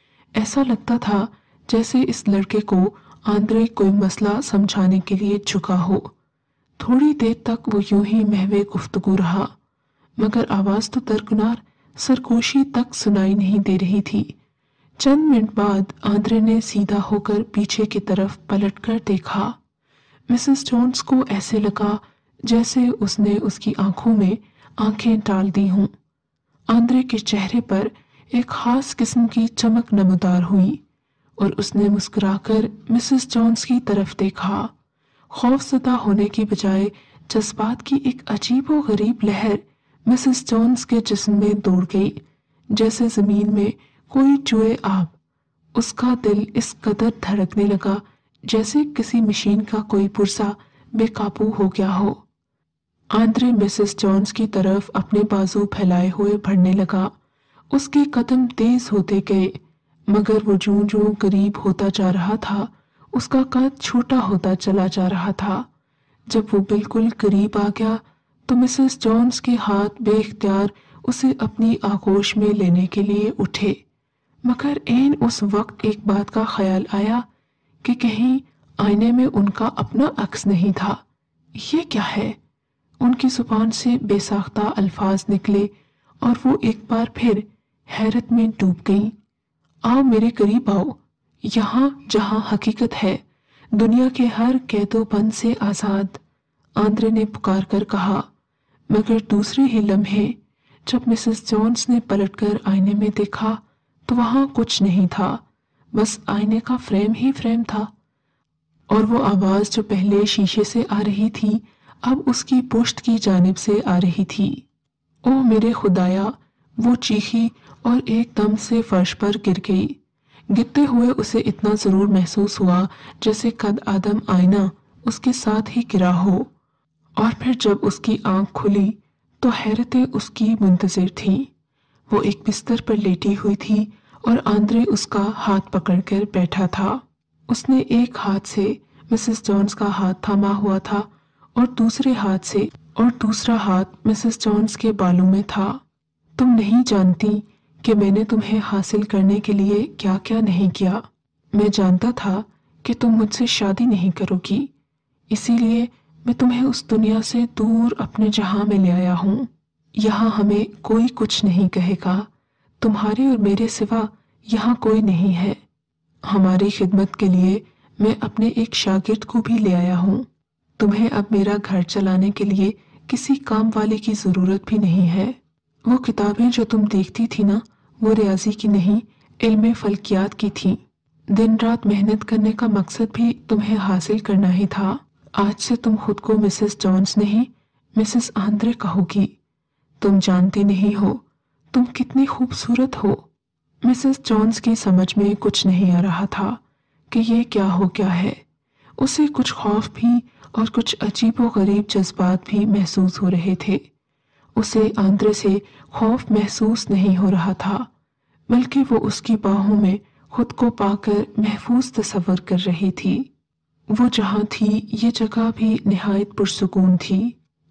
ऐसा लगता था जैसे इस लड़के को आंद्रे कोई मसला समझाने के लिए झुका हो। थोड़ी देर तक वो यूं ही महवे गुफ्तगू रहा, मगर आवाज तो दरकिनार सरगोशी तक सुनाई नहीं दे रही थी। चंद मिनट बाद आंद्रे ने सीधा होकर पीछे की तरफ पलटकर देखा। मिसेस जॉन्स को ऐसे लगा जैसे उसने उसकी आंखों में आंखें डाल दी हों। आंद्रे के चेहरे पर एक खास किस्म की चमक नमदार हुई और उसने मुस्कुराकर मिसेस जॉन्स की तरफ देखा। खौफज़दा होने की बजाय जज्बात की एक अजीब व गरीब लहर मिसेस जॉन्स के जिस्म में दौड़ गई, जैसे जमीन में कोई जुए आब। उसका दिल इस कदर धड़कने लगा जैसे किसी मशीन का कोई पुर्जा बेकाबू हो गया हो। आंद्रे मिसेस जॉन्स की तरफ अपने बाजू फैलाए हुए बढ़ने लगा। उसके कदम तेज होते गए, मगर वो जूं जूं करीब होता जा रहा था उसका कद छोटा होता चला जा रहा था। जब वो बिल्कुल करीब आ गया तो मिसेस जॉन्स के हाथ बेख्तियार उसे अपनी आगोश में लेने के लिए उठे, मगर ऐन उस वक्त एक बात का ख्याल आया कि कहीं आईने में उनका अपना अक्स नहीं था। ये क्या है? उनकी जुबान से बेसाख्ता अल्फाज निकले और वो एक बार फिर हैरत में डूब गई। आओ मेरे करीब आओ, यहाँ जहाँ हकीकत है, दुनिया के हर कैदो बंद से आजाद, आंद्रे ने पुकार कर कहा। मगर दूसरे ही लम्हे जब मिसेस जॉन्स ने पलटकर आईने में देखा तो वहां कुछ नहीं था, बस आईने का फ्रेम ही फ्रेम था। और वो आवाज जो पहले शीशे से आ रही थी अब उसकी पुश्त की जानिब से आ रही थी। ओ मेरे खुदाया, वो चीखी और एकदम से फर्श पर गिर गई। गिरते हुए उसे इतना जरूर महसूस हुआ जैसे कद आदम आईना उसके साथ ही गिरा हो। और फिर जब उसकी आंख खुली तो हैरतें उसकी मुंतजिर थी। वो एक बिस्तर पर लेटी हुई थी और आंद्रे उसका हाथ पकड़कर बैठा था। उसने एक हाथ से मिसेस जॉन्स का हाथ थामा हुआ था और दूसरे हाथ से और दूसरा हाथ मिसेस जॉन्स के बालों में था। तुम नहीं जानती कि मैंने तुम्हें हासिल करने के लिए क्या क्या नहीं किया। मैं जानता था कि तुम मुझसे शादी नहीं करोगी, इसीलिए मैं तुम्हें उस दुनिया से दूर अपने जहां में ले आया हूँ। यहाँ हमें कोई कुछ नहीं कहेगा, तुम्हारे और मेरे सिवा यहाँ कोई नहीं है। हमारी खिदमत के लिए मैं अपने एक शागिर्द को भी ले आया हूँ। तुम्हें अब मेरा घर चलाने के लिए किसी काम वाले की जरूरत भी नहीं है। वो किताबें जो तुम देखती थी ना, वो रियाजी की नहीं, इल्मे फल्कियात की थी। दिन रात मेहनत करने का मकसद भी तुम्हें हासिल करना ही था। आज से तुम खुद को मिसेस जॉन्स नहीं, मिसेस आंद्रे कहोगी। तुम जानती नहीं हो तुम कितनी खूबसूरत हो। मिसेस जॉन्स की समझ में कुछ नहीं आ रहा था कि ये क्या हो गया है। उसे कुछ खौफ भी और कुछ अजीबो गरीब जज्बात भी महसूस हो रहे थे। उसे आंद्रे से खौफ महसूस नहीं हो रहा था, बल्कि वो उसकी बाहों में खुद को पाकर महफूज तसव्वुर कर रही थी। वो जहां थी ये जगह भी निहायत पुरसुकून थी।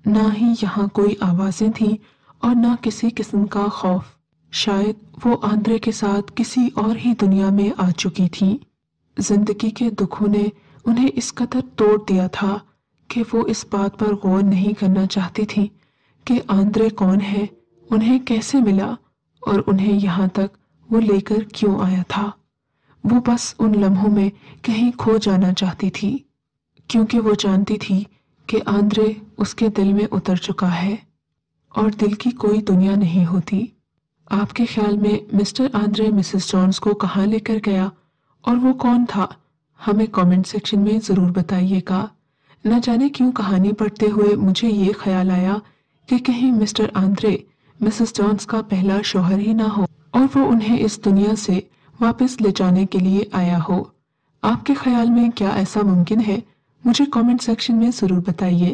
نہ ہی یہاں کوئی آوازیں تھیں اور نہ کسی قسم کا خوف۔ شاید وہ آندرے کے ساتھ کسی اور ہی دنیا میں آ چکی تھی۔ زندگی کے دکھوں نے انہیں اس قدر توڑ دیا تھا کہ وہ اس بات پر غور نہیں کرنا چاہتی تھی کہ آندرے کون ہے، انہیں کیسے ملا اور انہیں یہاں تک وہ لے کر کیوں آیا تھا۔ وہ بس ان لمحوں میں کہیں کھو جانا چاہتی تھی، کیونکہ وہ جانتی تھی کہ آندرے اس کے دل میں اتر چکا ہے اور دل کی کوئی دنیا نہیں ہوتی۔ آپ کے خیال میں مسٹر آندرے مسز جونز کو کہاں لے کر گیا اور وہ کون تھا؟ ہمیں کامنٹ سیکشن میں ضرور بتائیے گا۔ نہ جانے کیوں کہانی پڑھتے ہوئے مجھے یہ خیال آیا کہ کہیں مسٹر آندرے مسز جونز کا پہلا شوہر ہی نہ ہو اور وہ انہیں اس دنیا سے واپس لے جانے کے لیے آیا ہو۔ آپ کے خیال میں کیا ایسا ممکن ہے؟ مجھے کامنٹ سیکشن میں ضرور بتائیے۔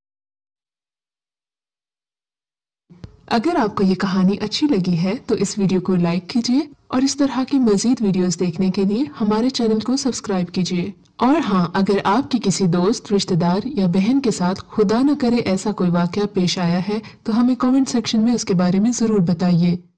اگر آپ کو یہ کہانی اچھی لگی ہے تو اس ویڈیو کو لائک کیجیے اور اس طرح کی مزید ویڈیوز دیکھنے کے لیے ہمارے چینل کو سبسکرائب کیجیے۔ اور ہاں، اگر آپ کی کسی دوست، رشتہ دار یا بہن کے ساتھ خدا نہ کرے ایسا کوئی واقعہ پیش آیا ہے تو ہمیں کامنٹ سیکشن میں اس کے بارے میں ضرور بتائیے۔